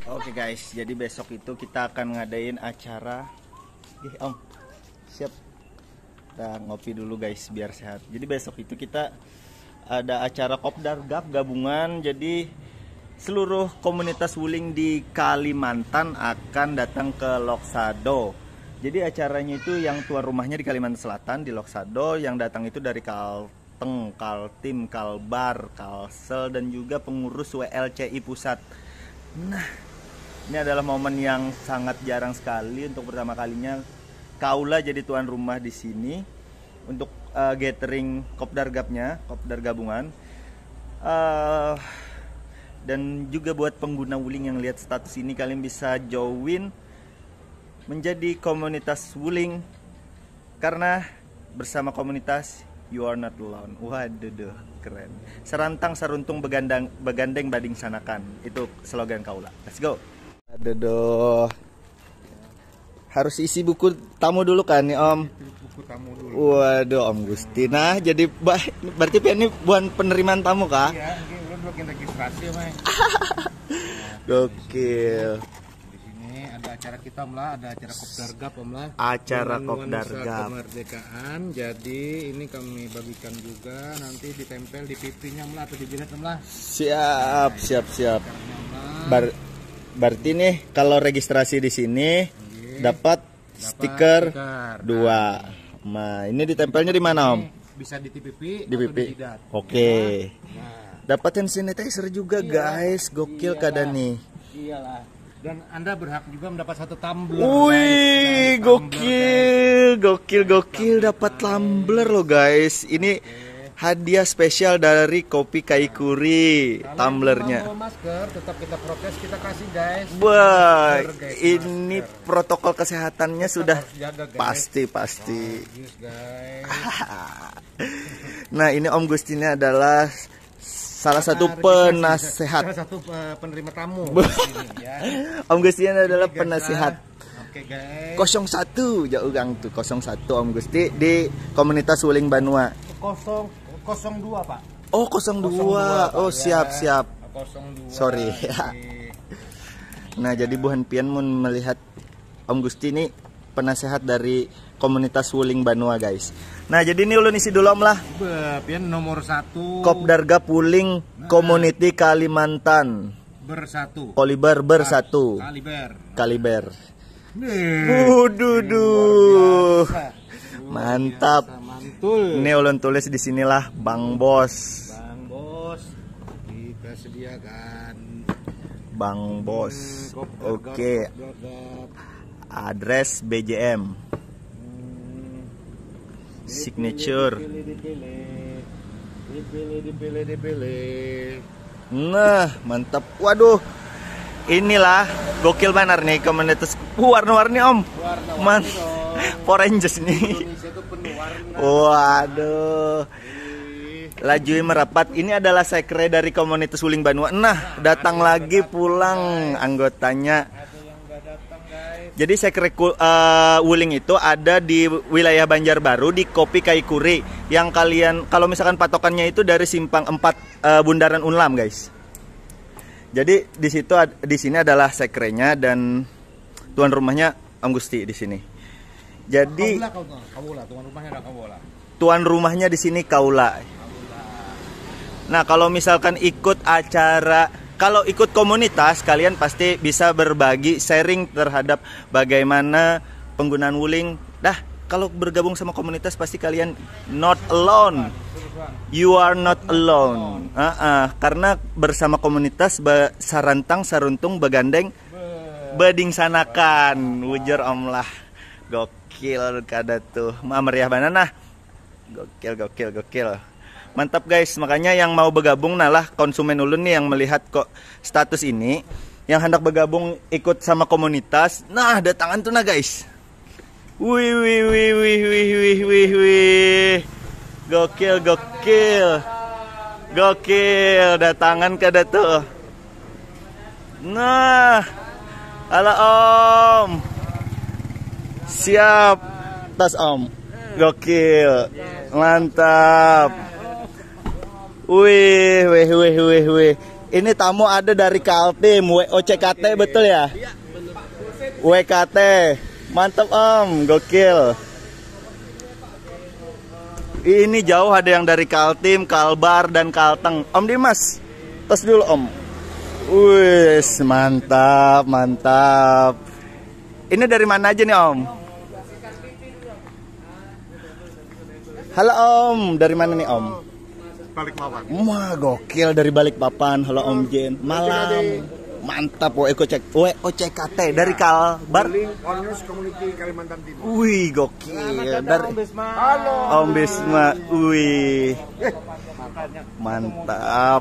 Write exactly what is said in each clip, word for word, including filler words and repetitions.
Oke guys, jadi besok itu kita akan ngadain acara. Ih, Om, siap. Kita ngopi dulu guys, biar sehat. Jadi besok itu kita ada acara Kopdar Gap gabungan. Jadi seluruh komunitas wuling di Kalimantan akan datang ke Loksado. Jadi acaranya itu yang tuan rumahnya di Kalimantan Selatan di Loksado, yang datang itu dari Kalteng, Kaltim, Kalbar, Kalsel, dan juga pengurus W L C I pusat. Nah, ini adalah momen yang sangat jarang sekali untuk pertama kalinya Kaula jadi tuan rumah di sini untuk uh, gathering Kopdar Gapnya, Kopdar gabungan. Uh, dan juga buat pengguna wuling yang lihat status ini, kalian bisa join menjadi komunitas wuling, karena bersama komunitas you are not alone. Waduh, keren. Serantang seruntung begandang begandeng bading sanakan. Itu slogan Kaula. Let's go. Aduh, harus isi buku tamu dulu kan nih Om? Buku tamu dulu. Waduh Om Gusti. Nah jadi berarti ini bukan penerimaan tamu kah? Iya, ini belum bikin registrasi Mas. Gokil. Di sini ada acara kita Om lah, ada acara Kopdar Gap Om lah. Acara Kopdar Gap. Kemerdekaan. Jadi ini kami bagikan juga, nanti ditempel di pipinya Om lah atau di jidat Om lah. Siap, siap, siap. Bar Berarti nih kalau registrasi di sini okay. dapat stiker dua. Nah, ini ditempelnya di mana Om? Bisa di pipi, di pipi. Oke. Okay. Nah. Dapat hand sanitizer juga iya. Guys, gokil keadaan nih. Iyalah. Dan Anda berhak juga mendapat satu tumbler. Wih, gokil, gokil, gokil dapat tumbler loh guys. Ini okay. Hadiah spesial dari Kopi Kaikuri, tumblernya. Kalau masker, tetap kita prokes, kita kasih guys. Wah, guys, ini masker. Protokol kesehatannya tetap sudah jaga, pasti pasti. Oh, guys. Nah, ini Om Gusti ini adalah salah satu penasehat. Salah satu penerima tamu. Ini, ya. Om Gusti ini adalah ini, penasehat. Oke guys. nol satu jauh gang tuh nol satu Om Gusti di komunitas Wuling Banua. nol dua Pak. Oh nol dua. Oh siap siap. nol dua. Sorry. Nah jadi Bu Hanpian mun melihat Om Gusti ini penasehat dari komunitas Wuling Banua guys. Nah jadi ini ulun isi dulu Om lah. Pian nomor satu. Kopdar Gap Wuling nah. Community Kalimantan. Bersatu. Kaliber bersatu. Kaliber. Kaliber. Wuduh. Mantap. Mantul. Ini ulun tulis di sinilah Bang Bos. Bang Bos. Kita sediakan. Bang Bos. Hmm, Oke. Okay. Address B J M. Hmm. Signature. Dipilih, dipilih, dipilih. Nah, mantap. Waduh. Inilah gokil benar nih komunitas warna-warni Om. Man. Power Rangers nih. Waduh. Laju merapat. Ini adalah sekre dari komunitas Wuling Banua. Nah, datang lagi pulang anggotanya. Jadi sekre uh, Wuling itu ada di wilayah Banjarbaru di Kopi Kaikuri. Yang kalian kalau misalkan patokannya itu dari Simpang empat uh, Bundaran Unlam, guys. Jadi di situ di sini adalah sekrenya dan tuan rumahnya Om Gusti di sini. Jadi Kaula, Kaula, tuan rumahnya ada Kaula. Tuan rumahnya di sini Kaula. Nah, kalau misalkan ikut acara, kalau ikut komunitas, kalian pasti bisa berbagi, sharing terhadap bagaimana penggunaan wuling. Dah, kalau bergabung sama komunitas pasti kalian not alone. You are not alone. Uh -uh. Karena bersama komunitas sarantang saruntung begandeng beding sanakan. Wujur Om lah. Gokil kada tuh. Ma meriah banana. Gokil gokil gokil. Mantap guys, makanya yang mau bergabung nalah konsumen ulun nih yang melihat kok status ini, yang hendak bergabung ikut sama komunitas. Nah, datangan tuh nah guys. Wih wih wih wih wih wih wih wih. Gokil gokil. Gokil datangan kada tuh. Nah. Halo Om. Siap. Tas Om. Gokil. Mantap. Wih, wih, wih, wih, wih. Ini tamu ada dari Kaltim, W O C K T betul ya? W K T. Mantap Om, gokil. Ini jauh ada yang dari Kaltim, Kalbar dan Kalteng. Om Dimas, tos dulu Om. Wis, mantap, mantap. Ini dari mana aja nih Om? Halo Om, dari mana nih Om? Balikpapan. Wah, gokil dari Balikpapan. Halo Om Jen. Malam. Mantap W O C K T dari Kalbar. Onus Community Kalimantan Timur. Wih, gokil. Dari Om Bisma. Halo. Om Bisma. Wih. Mantap.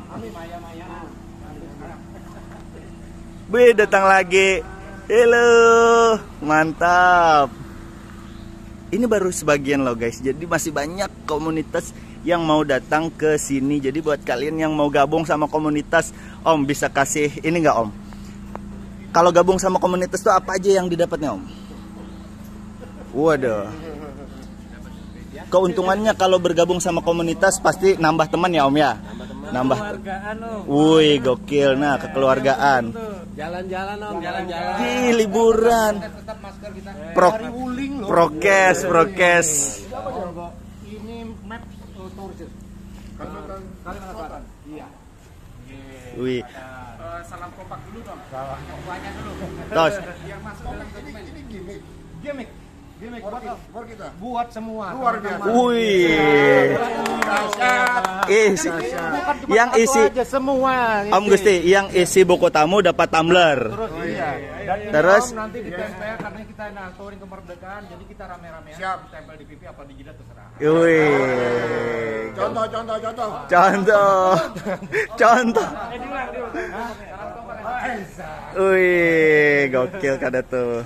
Wih, datang lagi. Halo. Mantap. Ini baru sebagian loh guys. Jadi masih banyak komunitas yang mau datang ke sini. Jadi buat kalian yang mau gabung sama komunitas, Om bisa kasih ini nggak Om? Kalau gabung sama komunitas tuh apa aja yang didapatnya Om? Waduh. Keuntungannya kalau bergabung sama komunitas pasti nambah teman ya Om ya? Nambah. Wih, gokil. Nah, kekeluargaan. Jalan-jalan Om, jalan-jalan. Di liburan. Pro, prokes, prokes. Ini map tourism. Kalimantan Selatan. Iya. Wih. Salam kompak dulu dong. Salam kompaknya dulu. Tos. Yang masuk dalam dokumen. Ini gimmick. Gimmick. Gimmick buat Buat kita. buat semua. Luar biasa. Wih. Isi. Yang isi aja semua. Om Gusti, yang isi buku tamu dapat tumbler. Terus iya. Dan ini Terus? Om nanti ditempel karena kita nah touring kemerdekaan, jadi kita rame-rame Siap. ditempel di pipi apa di jidat terserah. Wih. Contoh, contoh, contoh. Contoh. Contoh. Eh diulang, diulang. Salam kompak. Wih, gokil kada tuh.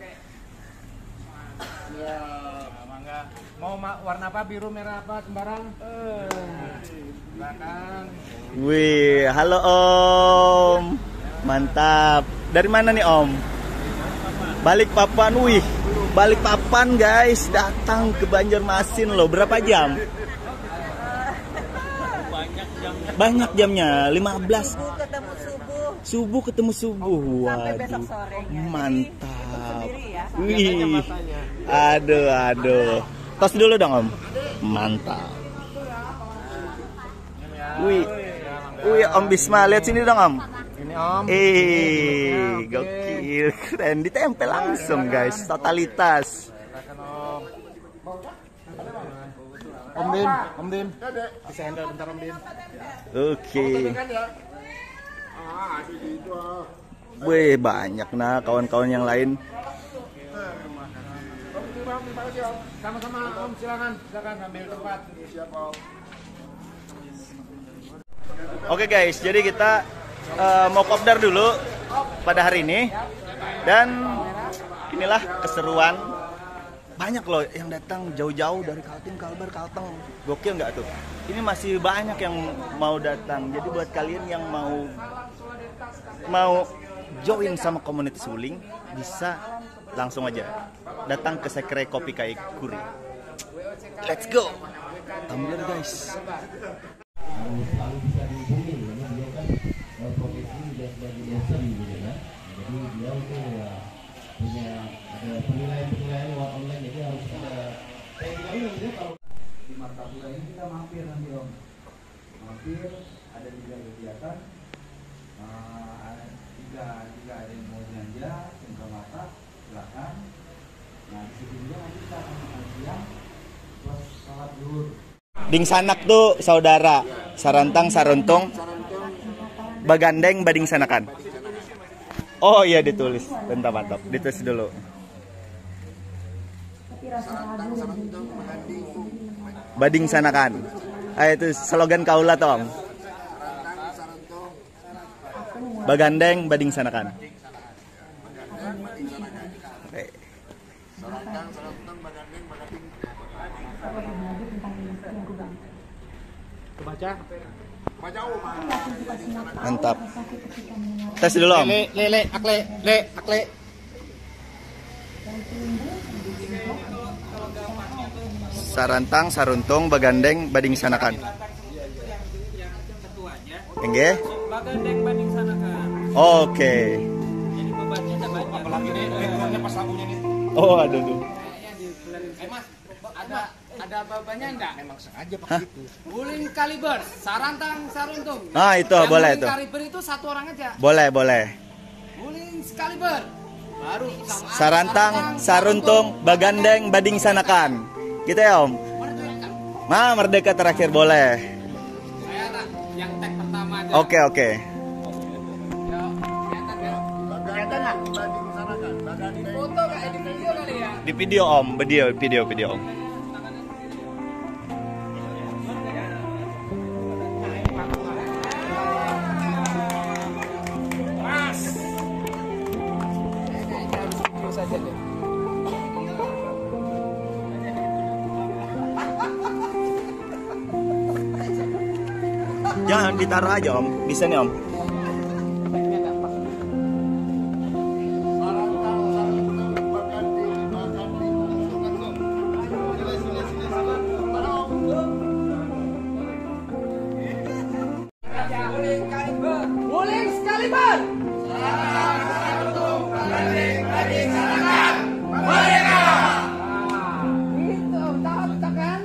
Mau ma- warna apa? Biru, merah apa? Sembarang? Silakan. Wih, halo Om. Mantap. Dari mana nih Om? Balikpapan. Wih, Balikpapan guys, datang ke Banjarmasin loh. Berapa jam? Banyak jamnya, lima belas. Subuh ketemu subuh. Subuh ketemu subuh. Sampai besok Waduh. sorenya. Mantap. Sendiri ya. Wih. Aduh, aduh. Tos dulu dong Om. Mantap. Wih. Wih, Om Bisma, lihat sini dong Om. Ini Om. Eh, gokil. Keren, ditempel langsung guys. Totalitas. Silakan Om. Om Din, Om Din. Bisa handle bentar Om Din. Oke. Ah, ada gitu. ah. Wih, banyak nah kawan-kawan yang lain. Sama-sama Om, silakan. Silakan ambil tempat. Siap, Om. Oke guys, jadi kita uh, mau kopdar dulu pada hari ini. Dan inilah keseruan. Banyak loh yang datang jauh-jauh dari Kaltim, Kalbar, Kalteng. Gokil nggak tuh? Ini masih banyak yang mau datang. Jadi buat kalian yang mau mau join sama komunitas Wuling, bisa langsung aja datang ke Sekre Kopi Kaikuri. Let's go. Tumbler guys. Selalu bisa dihubungi karena dia kan uh, profesi juga sebagai dosen gitu kan, jadi dia itu ya punya ada penilaian-penilaian lewat online, jadi harus ada kayak kita ini dia kalau di Martapura ini kita mampir nanti Om, mampir ada tiga kegiatan, uh, tiga tiga ada yang mau belanja tinggal masak silakan. Nah di situ juga nanti kita akan makan siang plus sholat zuhur. Ding sanak tuh saudara, sarantang saruntung, bagandeng bading sanakan. Oh iya ditulis, bentar mantap, ditulis dulu. Bading sanakan. Ah itu slogan kaula tong. Bagandeng bading sanakan. Baca. Mantap. Tes dulu Om. Le, le, le, akle, le, akle. Sarantang, saruntung, bagandeng, bading sanakan. Enggak? Bagandeng banding sanakan. Oke. Jadi bebannya ada banyak. Apalagi nih backgroundnya pas lagunya nih. Oh, aduh tuh. Kayaknya di Eh Mas, ada ada bebannya enggak? Emang sengaja pakai itu. Wuling kaliber, sarantang saruntung. Ah, itu Yang boleh wuling tuh. kaliber itu satu orang aja. Boleh, boleh. Wuling kaliber. Baru sama Sarantang, saruntung, bagandeng, bading sanakan. Gitu ya Om. Ma, merdeka terakhir boleh. Saya tak yang tag pertama aja. Oke, oke. Yuk, kelihatan kan? Kelihatan nggak? Banding sana kan. Di foto kayak di video kali ya. Di video Om, video, video, video Om. Mas. Video saja deh. Jangan ditaruh aja Om, bisa nih Om. Wuling Excalibur. Itu cocok kan?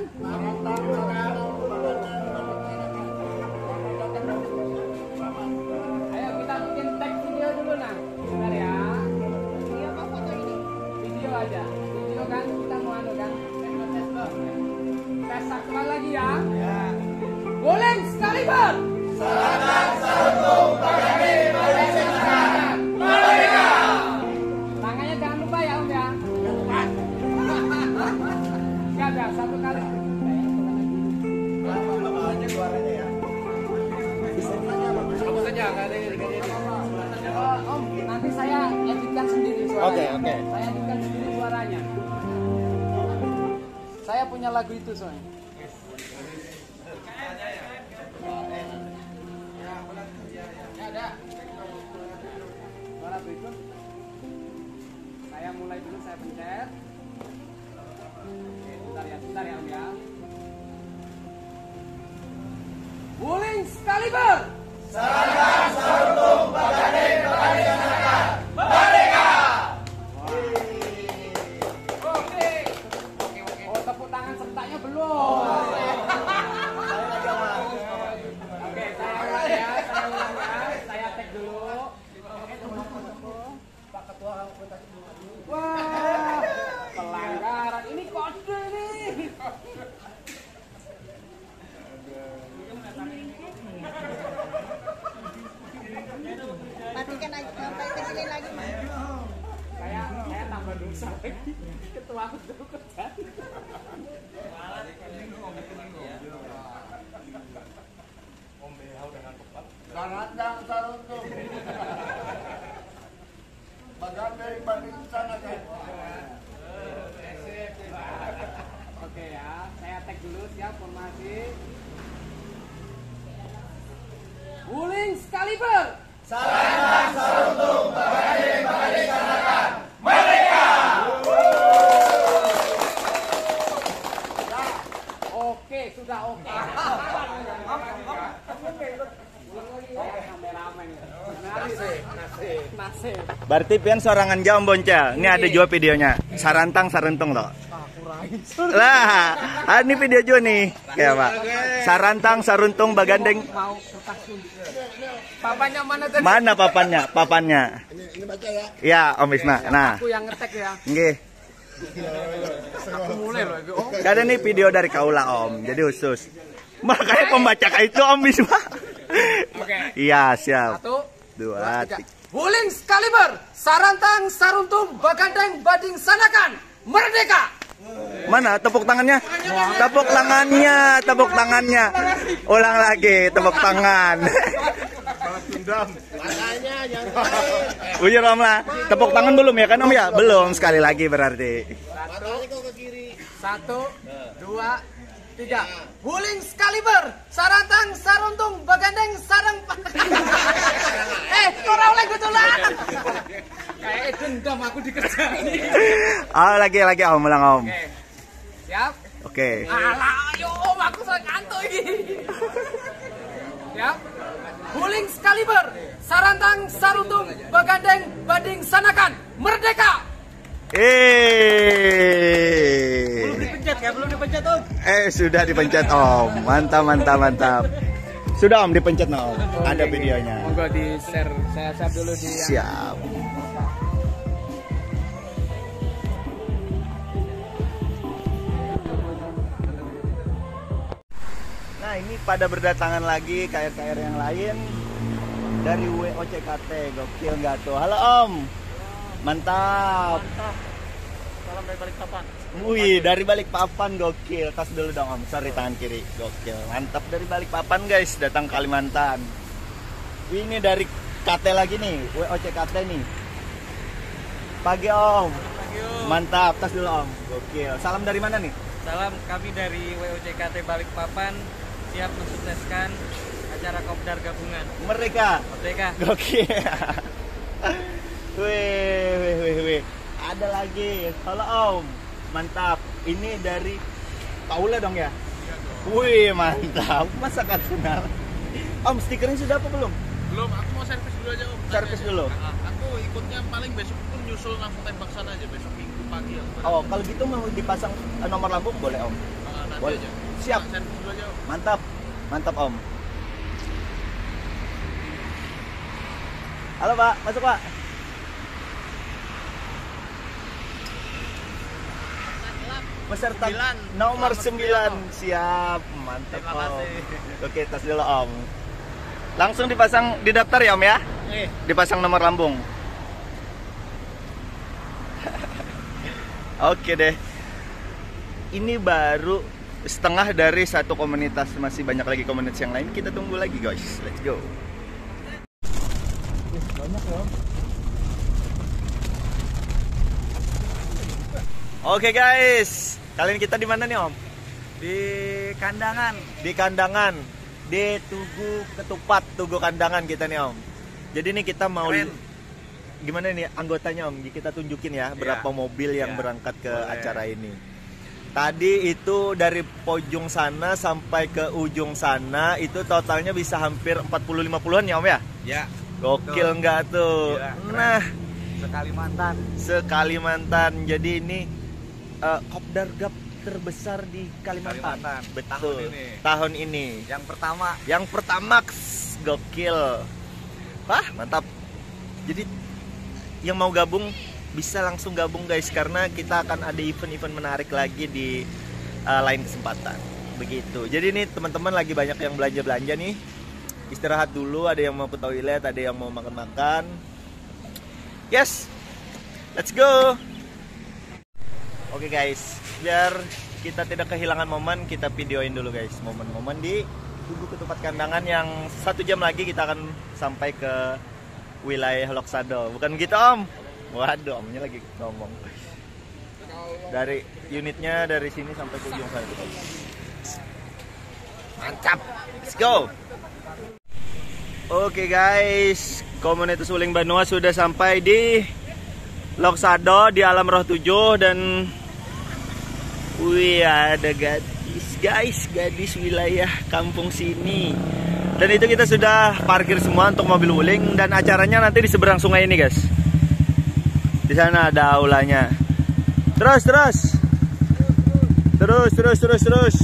Ayo kita bikin tag video dulu nah. Bentar ya. Video apa foto ini? Video aja. Video kan kita mau anu kan. Tes tes tes. Tes satu kali lagi ya. Ya. Wuling Excalibur. Tangannya jangan lupa ya Om ya. Enggak ada satu kali. Kamu saja nggak ada yang Oh, Om, nanti saya editkan sendiri suaranya. Oke, oke. Saya editkan sendiri suaranya. Saya punya lagu itu soalnya. Ya ada. Suara berikut. Saya mulai dulu, saya pencet. Oke, bentar ya, bentar ya Om ya. Wuling Excalibur. Oke. Oh, tepuk tangan sertanya belum. Oke, saya ulang ya, saya ulang ya. Saya tag dulu. Pak Ketua, wah, pelanggaran. Ini kode nih. Matikan aja, sampai kecilin lagi mas. Saya saya tambah dosa lagi. Ketua aku dulu kerja. Sarandang saruntung. Bagandeng banding sana kan. Oke ya, saya tag dulu, siap formasi. Wuling Excalibur. Oke, sudah oke. Nasib. Berarti pian sorangan jam boncel. Ini ada juga videonya. Sarantang saruntung toh. Lah, ah, ini video juga nih. Ya, Pak. Sarantang saruntung bagandeng. Mau kertas dulu. Papanya mana tadi? Mana papannya? Papannya. Ini ini baca ya. Ya, Om Isma. Nah, Aku yang ngetek ya. nggih. Aku mulai loh. Oh, Ada nih video dari kaula Om. Jadi khusus. Makanya pembaca itu Om Isma. Oke. Iya, siap. Satu, Dua, tiga. tiga. Wuling Excalibur, sarantang, saruntung, bagandeng, bading, sanakan, merdeka. Mana tepuk tangannya? Tepuk tangannya, tepuk tangannya. Ulang lagi, tepuk tangan. Makanya jangan Bujur Om lah. Tepuk tangan belum ya kan Om ya? Belum, sekali lagi berarti. Satu, satu, dua, tiga. Wuling Excalibur, sarantang, saruntung, bagandeng, sarang. Eh, orang oleh betulan. Kayak dendam aku dikerjain. Ah, lagi lagi Om, ulang Om. Oke, siap. Oke. Alah, ayo Om, aku sangat ngantuk ini. Siap. Wuling Skaliber, Sarantang Saruntung, Bagandeng Bading Sanakan, Merdeka! Eh. Belum dipencet ya, belum dipencet Om. Eh, sudah dipencet Om. Mantap, mantap, mantap. Sudah Om dipencet no. Ada videonya. Monggo di share, saya share dulu di. Siap. Nah, ini pada berdatangan lagi K R K R yang lain dari W O C K T. Gokil nggak tuh? Halo Om. Mantap. Salam dari Balikpapan. Wih, dari Balikpapan gokil. Tas dulu dong Om, sorry tangan kiri. Gokil, mantap dari Balikpapan guys, datang Kalimantan. Wih, ini dari K T lagi nih, W O C K T nih. Pagi Om. Pagi Om. Mantap, tas dulu Om. Gokil. Salam dari mana nih? Salam kami dari W O C K T Balikpapan, siap mensukseskan acara Kopdar gabungan. Merdeka. Merdeka. Gokil. Wih, wih, wih, wih. Ada lagi. Halo Om. Mantap. Ini dari Paula dong ya? Iya dong. Wih, mantap. Masa kan kenal? Om, stikernya sudah apa belum? Belum, aku mau servis dulu aja Om. Servis dulu. Ah, aku ikutnya paling besok pun nyusul langsung tembak sana aja besok minggu pagi ya. Oh, kalau gitu mau dipasang eh, nomor lambung boleh Om? Ah, nanti Boleh. aja. Siap. Ah, servis dulu aja Om. Mantap. Mantap Om. Halo Pak, masuk Pak. Peserta Sembilan. nomor Selamat sembilan. sembilan, Om. Siap, mantap Terima Om. kasih. Oke, tas dulu Om. Langsung dipasang di daftar ya Om ya? Eh, Dipasang nomor lambung. Oke deh. Ini baru setengah dari satu komunitas, masih banyak lagi komunitas yang lain. Kita tunggu lagi guys. Let's go. Banyak ya Om. Oke guys, kali ini kita di mana nih Om? di kandangan. Di kandangan, di Tugu Ketupat, Tugu Kandangan kita nih Om. Jadi nih kita mau Keren. gimana nih anggotanya Om? Kita tunjukin ya berapa mobil yang Iya. berangkat ke Boleh. acara ini. Tadi itu dari pojok sana sampai ke ujung sana itu totalnya bisa hampir empat puluh lima puluhan ya Om ya? Ya, Gokil nggak tuh? Gila, keren. Nah, sekali mantan. sekali mantan. Jadi ini uh, Kopdar Gap terbesar di Kalimantan. Kalimantan. Betul. Tahun ini. Tahun ini. Yang pertama. Yang pertama gokil. Wah, mantap. Jadi yang mau gabung bisa langsung gabung guys karena kita akan ada event-event menarik lagi di uh, lain kesempatan. Begitu. Jadi nih teman-teman lagi banyak yang belanja-belanja nih. Istirahat dulu, ada yang mau ke toilet, ada yang mau makan-makan. Yes. Let's go. Oke guys, biar kita tidak kehilangan momen, kita videoin dulu guys momen-momen di Tugu Ketupat Kandangan yang satu jam lagi kita akan sampai ke wilayah Loksado. Bukan gitu Om? Waduh, Omnya lagi ngomong. Dari unitnya dari sini sampai ke ujung sana. Mantap, let's go. Oke guys, komunitas Wuling Banua sudah sampai di Loksado di Alam Roh tujuh dan wih ada gadis guys, gadis wilayah kampung sini. Dan itu kita sudah parkir semua untuk mobil wuling dan acaranya nanti di seberang sungai ini guys. Di sana ada aulanya. Terus terus. Terus terus terus terus.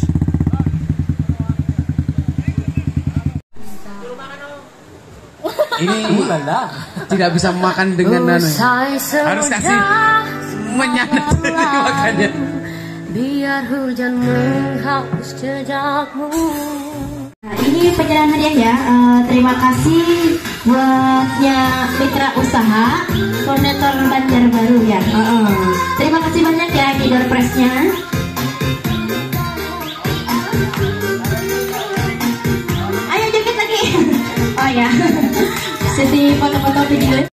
Ini tidak bisa makan dengan nano. Harus kasih menyanat makanya. Biar hujan menghapus jejakmu. Nah, ini penyerahan hadiah ya. Uh, terima kasih buatnya mitra usaha Konetor Banjarbaru ya. Uh, uh. Terima kasih banyak ya di door press-nya. Ayo joget lagi. Oh ya. Sesi foto-foto video.